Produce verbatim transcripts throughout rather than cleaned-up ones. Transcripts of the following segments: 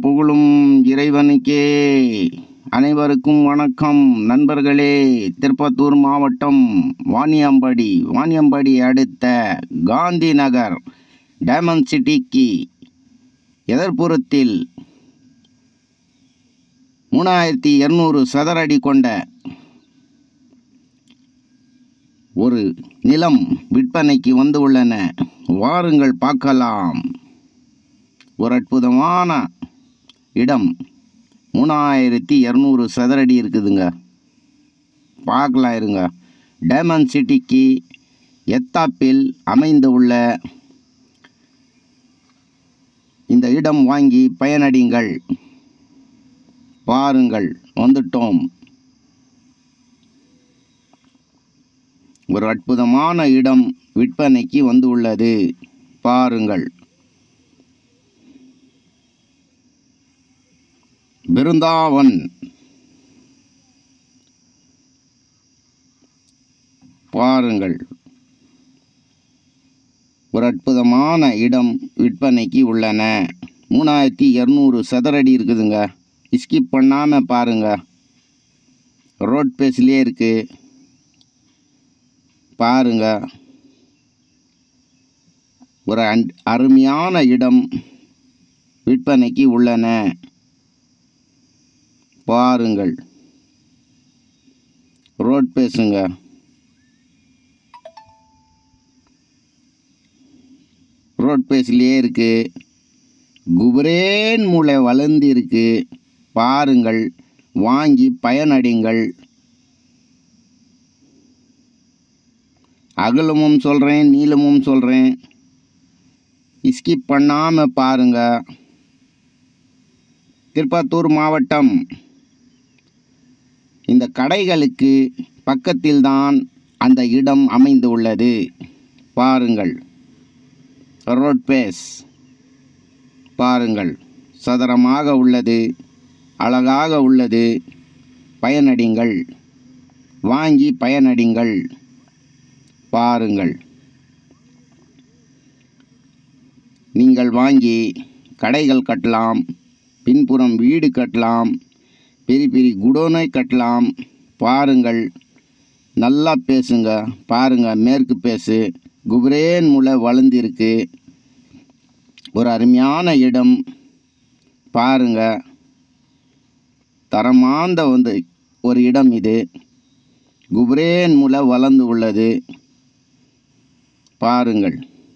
புகழும் இறைவனுக்கே. அனைவருக்கும் வணக்கம் நண்பர்களே. திருப்பத்தூர் மாவட்டம் வாணியம்பாடி வாணியம்பாடி அடுத்த காந்தி நகர் டைமண்ட் சிட்டிக்கு எதிர்ப்புறத்தில் மூணாயிரத்தி இருநூறு சதுர அடி கொண்ட ஒரு நிலம் விற்பனைக்கு வந்து உள்ளன. வாருங்கள் பார்க்கலாம். ஒரு அற்புதமான இடம் மூணாயிரத்தி இரநூறு சதுரடி இருக்குதுங்க. பார்க்கலாம் இருங்க. டைமண்ட் சிட்டிக்கு எத்தாப்பில் அமைந்து உள்ள இந்த இடம் வாங்கி பயனடைங்கள். பாருங்கள், வந்துட்டோம். ஒரு அற்புதமான இடம் விற்பனைக்கு வந்து உள்ளது. பாருங்கள். பிருந்தாவன். பாருங்கள், ஒரு அற்புதமான இடம் விற்பனைக்கு உள்ளன. மூணாயிரத்தி இரநூறு சதுரடி இருக்குதுங்க. ஸ்கிப் பண்ணாமல் பாருங்க. ரோட் பேஸ்லேயே இருக்கு. பாருங்க, ஒரு அருமையான இடம் விற்பனைக்கு உள்ளன. பாருங்கள், ரோட் பேசுங்க. ரோட் பேஸ்லேயே இருக்கு. குபரேன் மூளை வளர்ந்து இருக்கு. பாருங்கள், வாங்கி பயனடைங்கள். அகலமும் சொல்கிறேன், நீளமும் சொல்கிறேன். ஸ்கிப் பண்ணாமல் பாருங்க. திருப்பத்தூர் மாவட்டம். இந்த கடைகளுக்கு பக்கத்தில்தான் அந்த இடம் அமைந்து உள்ளது. பாருங்கள், ரோட் பேஸ். பாருங்கள், சதுரமாக உள்ளது, அழகாக உள்ளது. பயனடைங்கள், வாங்கி பயனடைங்கள். பாருங்கள், நீங்கள் வாங்கி கடைகள் கட்டலாம், பின்புறம் வீடு கட்டலாம், பெரிய பெரிய குடோனை கட்டலாம். பாருங்கள், நல்லா பேசுங்க. பாருங்க, மேற்கு பேசு குபரேன் முளை வளர்ந்திருக்கு. ஒரு அருமையான இடம். பாருங்க, தரமாந்த வந்து ஒரு இடம் இது. குபரேன் முளை வளர்ந்து உள்ளது. பாருங்கள்,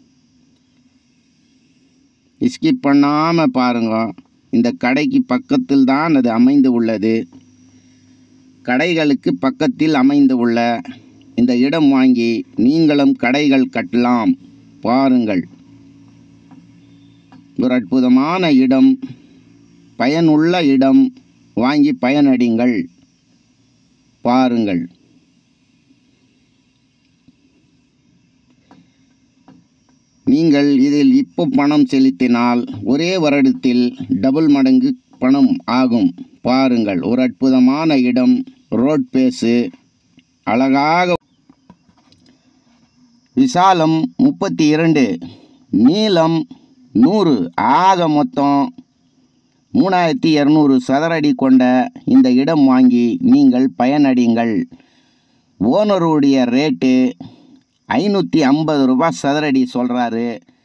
ஸ்கிப் பண்ணாமல் பாருங்க. இந்த கடைக்கு பக்கத்தில் தான் அது அமைந்து உள்ளது. கடைகளுக்கு பக்கத்தில் அமைந்து உள்ள இந்த இடம் வாங்கி நீங்களும் கடைகள் கட்டலாம். பாருங்கள், ஒரு அற்புதமான இடம், பயனுள்ள இடம். வாங்கி பயனடைங்கள். பாருங்கள், நீங்கள் இதில் இப்போ பணம் செலுத்தினால் ஒரே வருடத்தில் டபுள் மடங்கு பணம் ஆகும். பாருங்கள், ஒரு அற்புதமான இடம். ரோட் பேஸு அழகாக. விசாலம் முப்பத்தி இரண்டு, நீளம் நூறு. ஆக மொத்தம் மூணாயிரத்தி இரநூறு சதுரடி கொண்ட இந்த இடம் வாங்கி நீங்கள் பயனடைங்கள். ஓனருடைய ரேட்டு ஐநூற்றி ஐம்பது ரூபா சதுரடி சொல்கிறாரு.